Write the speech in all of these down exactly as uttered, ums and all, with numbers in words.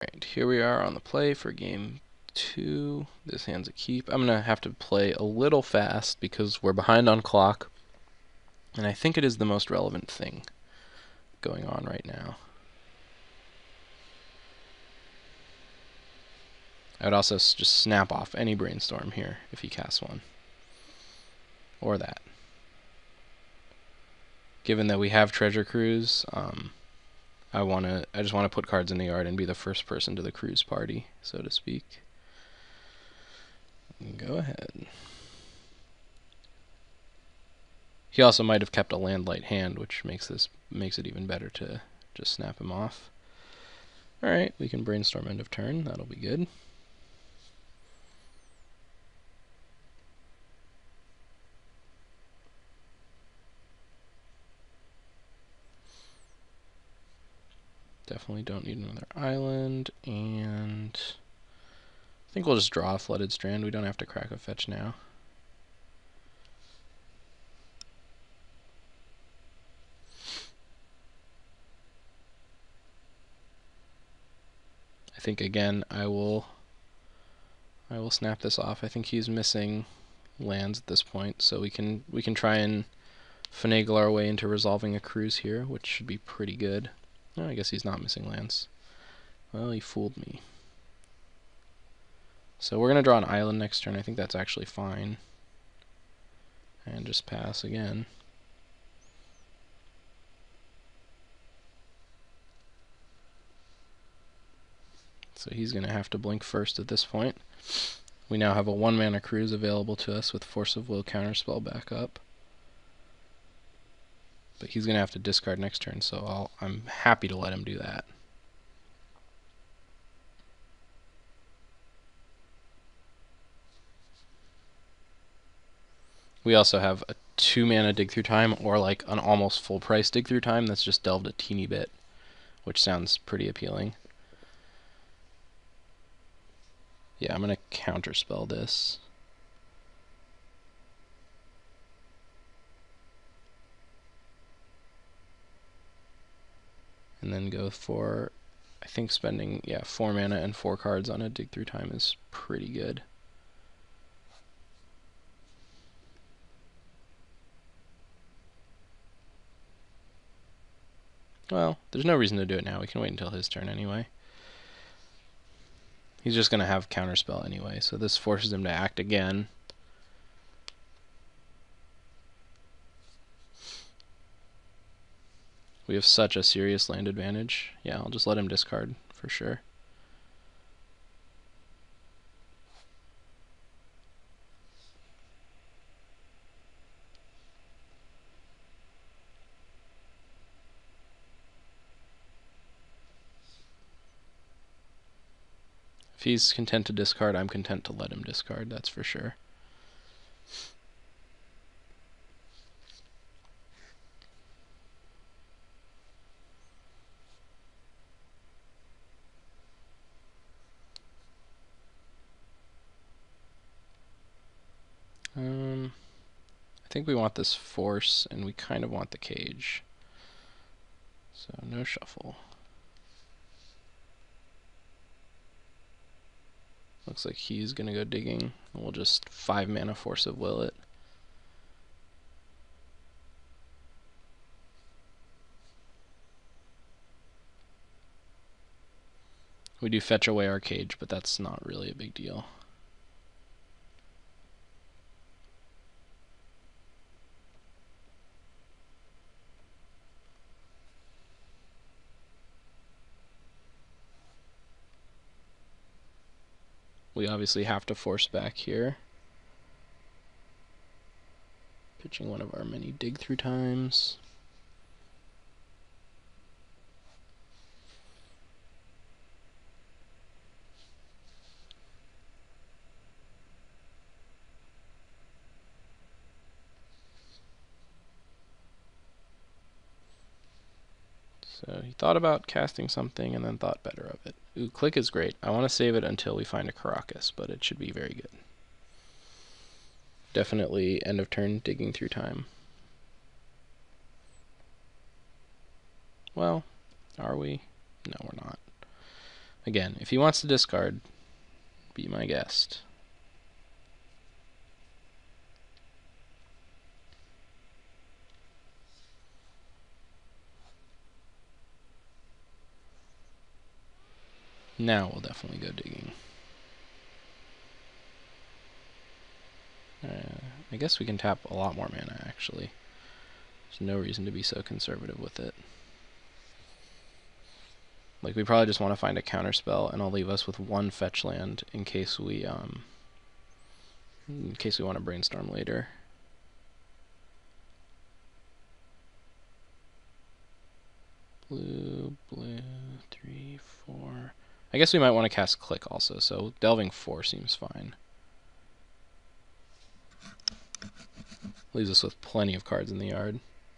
Alright, here we are on the play for game two. This hand's a keep. I'm going to have to play a little fast because we're behind on clock. And I think it is the most relevant thing going on right now. I would also just snap off any brainstorm here if he casts one. Or that. Given that we have Treasure Cruise, um, I wanna I just want to put cards in the yard and be the first person to the cruise party, so to speak. Go ahead. He also might have kept a land light hand, which makes this makes it even better to just snap him off. Alright, we can brainstorm end of turn, that'll be good. Definitely don't need another island, and I think we'll just draw a Flooded Strand. We don't have to crack a fetch now. I think again I will I will snap this off. I think he's missing lands at this point, so we can we can try and finagle our way into resolving a cruise here, which should be pretty good. Oh, I guess he's not missing lands. Well, he fooled me. So we're going to draw an island next turn. I think that's actually fine. And just pass again. So he's going to have to blink first at this point. We now have a one mana cruise available to us with Force of Will counterspell back up. But he's going to have to discard next turn, so I'll, I'm happy to let him do that. We also have a two mana Dig Through Time, or like an almost full price Dig Through Time that's just delved a teeny bit, which sounds pretty appealing. Yeah, I'm going to counterspell this. And then go for, I think spending, yeah, four mana and four cards on a Dig Through Time is pretty good. Well, there's no reason to do it now. We can wait until his turn anyway. He's just going to have counterspell anyway, so this forces him to act again. We have such a serious land advantage. Yeah, I'll just let him discard for sure. If he's content to discard, I'm content to let him discard, that's for sure. Um, I think we want this force, and we kind of want the cage. So no shuffle. Looks like he's going to go digging. We'll just five mana Force of Will it. We do fetch away our cage, but that's not really a big deal. We obviously have to force back here. Pitching one of our many Dig Through Times. So he thought about casting something and then thought better of it. Ooh, Click is great. I want to save it until we find a Karakas, but it should be very good. Definitely end of turn Digging Through Time. Well, are we? No, we're not. Again, if he wants to discard, be my guest. Now we'll definitely go digging. Uh, I guess we can tap a lot more mana, actually. There's no reason to be so conservative with it. Like, we probably just want to find a counterspell, and it'll leave us with one fetch land in case we, um, in case we want to brainstorm later. Blue, blue, three, four. I guess we might want to cast Click also, so delving four seems fine. Leaves us with plenty of cards in the yard.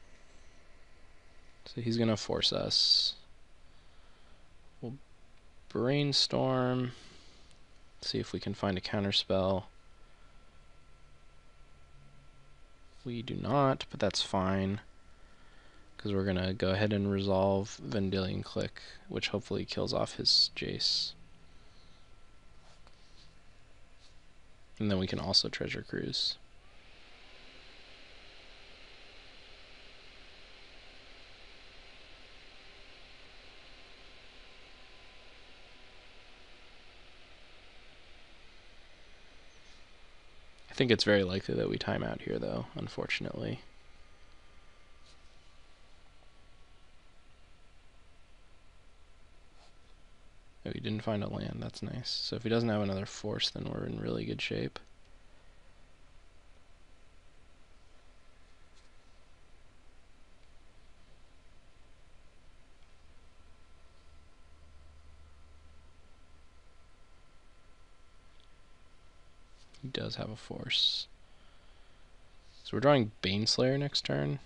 So he's going to force us. We'll brainstorm. See if we can find a counterspell. We do not, but that's fine. Because we're going to go ahead and resolve Vendilion Click, which hopefully kills off his Jace. And then we can also Treasure Cruise. I think it's very likely that we time out here, though, unfortunately. Oh, he didn't find a land. That's nice. So if he doesn't have another force, then we're in really good shape. He does have a force. So we're drawing Baneslayer next turn.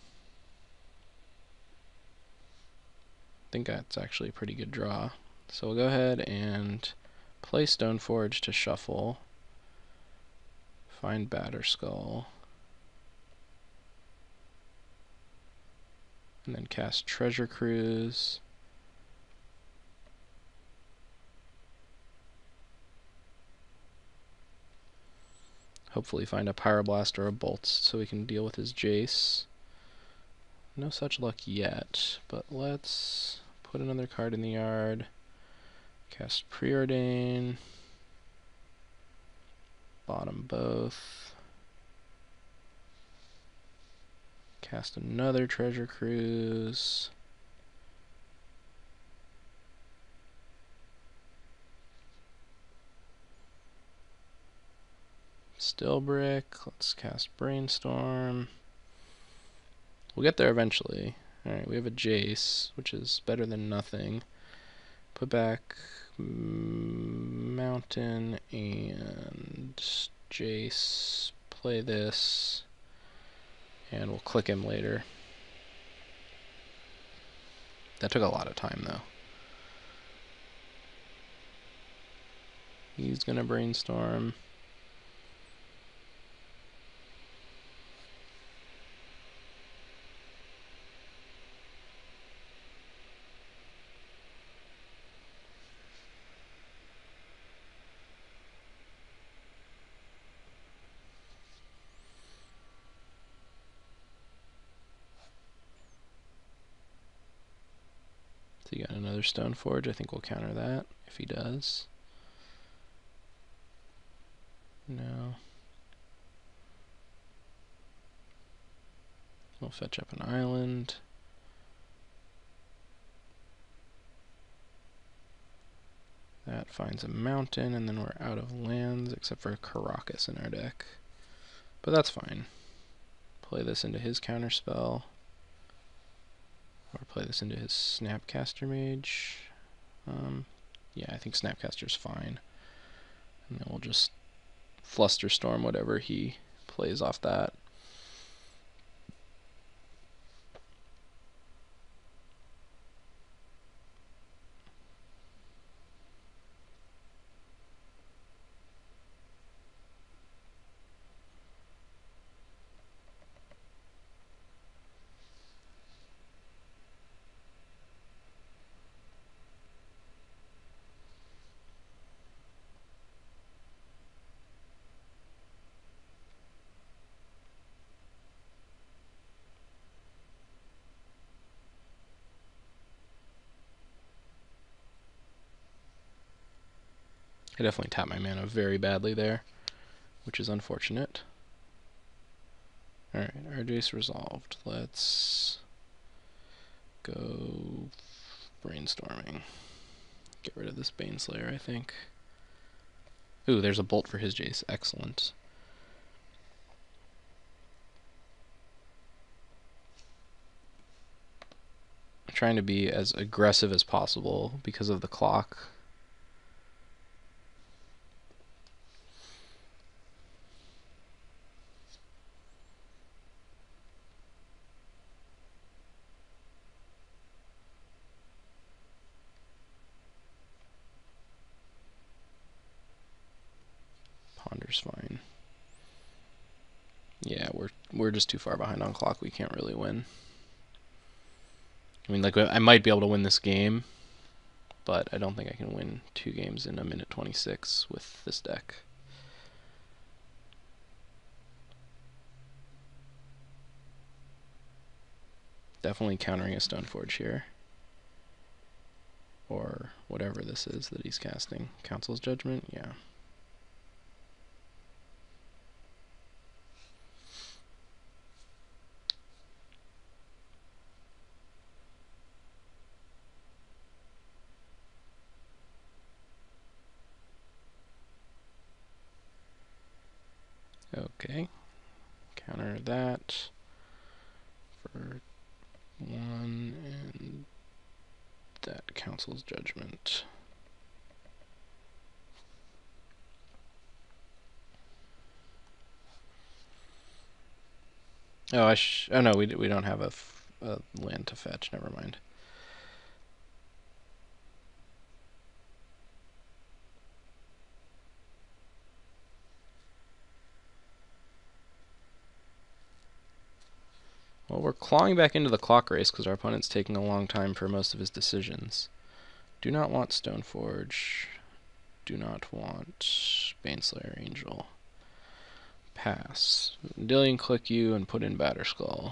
I think that's actually a pretty good draw. So we'll go ahead and play Stoneforge to shuffle. Find Batterskull. And then cast Treasure Cruise. Hopefully find a Pyroblast or a Bolt so we can deal with his Jace. No such luck yet, but let's put another card in the yard. Cast Preordain. Bottom both. Cast another Treasure Cruise. Still brick. Let's cast Brainstorm. We'll get there eventually. Alright, we have a Jace, which is better than nothing. Put back Mountain and Jace. Play this. And we'll click him later. That took a lot of time, though. He's gonna Brainstorm. So you got another Stoneforge. I think we'll counter that if he does. No. We'll fetch up an island. That finds a mountain, and then we're out of lands, except for Karakas in our deck. But that's fine. Play this into his counterspell. Or play this into his Snapcaster Mage. Um, yeah, I think Snapcaster's fine. And then we'll just Flusterstorm whatever he plays off that. I definitely tapped my mana very badly there, which is unfortunate. Alright, our Jace resolved. Let's go brainstorming. Get rid of this Baneslayer, I think. Ooh, there's a bolt for his Jace. Excellent. I'm trying to be as aggressive as possible because of the clock. Ponder's fine. Yeah, we're we're just too far behind on clock. We can't really win. I mean, like, I might be able to win this game, but I don't think I can win two games in a minute twenty-six with this deck. Definitely countering a Stoneforge here. Or whatever this is that he's casting. Council's Judgment? Yeah. Okay. Counter that for one, and that Council's Judgment. Oh, I sh oh no, we, we don't have a, f a land to fetch. Never mind. Well, we're clawing back into the clock race because our opponent's taking a long time for most of his decisions. Do not want Stoneforge. Do not want Baneslayer Angel. Pass. Dillion click you and put in Batterskull.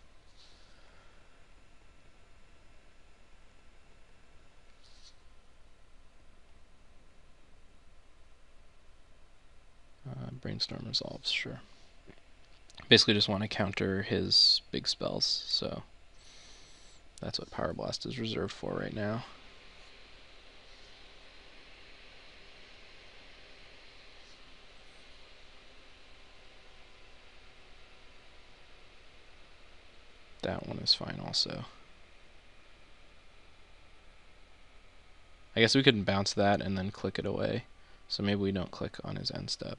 Uh, Brainstorm resolves, sure. Basically just want to counter his big spells, so that's what Power Blast is reserved for right now. That one is fine also. I guess we could bounce that and then click it away, so maybe we don't click on his end step.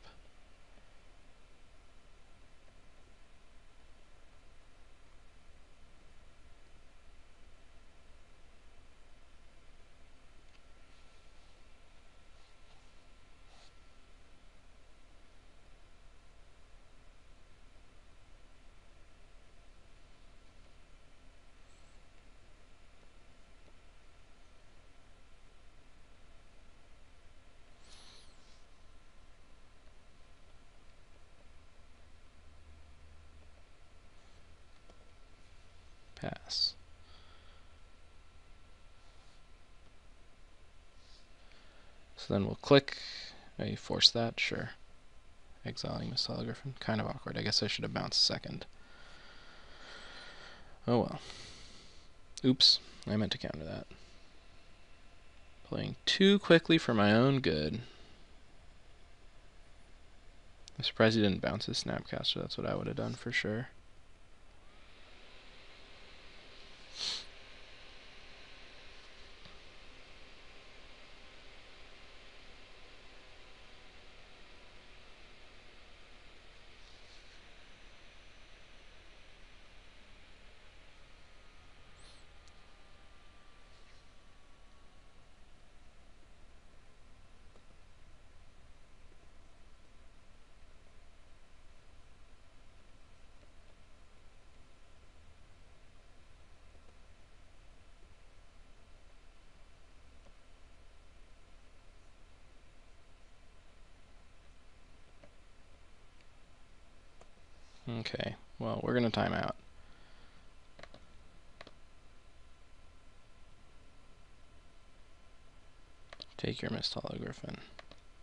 Pass. So then we'll click. I force that, sure. Exiling Mistala Griffin. Kind of awkward. I guess I should have bounced second. Oh well. Oops. I meant to counter that. Playing too quickly for my own good. I'm surprised he didn't bounce his Snapcaster. That's what I would have done for sure. Okay, well, we're going to time out. Take your Mistala Griffin.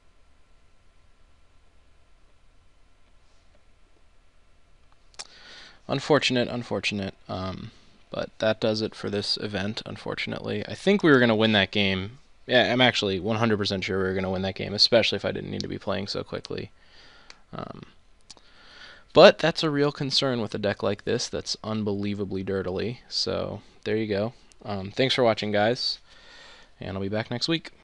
unfortunate, unfortunate. Um, but that does it for this event, unfortunately. I think we were going to win that game. Yeah, I'm actually one hundred percent sure we were going to win that game, especially if I didn't need to be playing so quickly. Um, but that's a real concern with a deck like this that's unbelievably dirtily. So there you go. Um, thanks for watching, guys, and I'll be back next week.